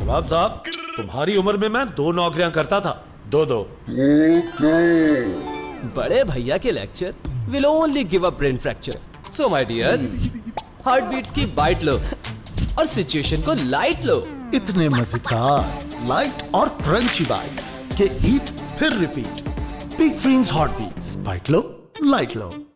नवाब साहब, तुम्हारी उम्र में मैं 2 नौकरियां करता था। दो। बड़े भैया के lecture will only give a brain fracture. So my dear, heart beats की बाइट लो और सिचुएशन को लाइट लो। इतने मजेदार लाइट और क्रंची बाइट्स के ईट फिर repeat. Big friends hot beats, bite लो, लाइट लो।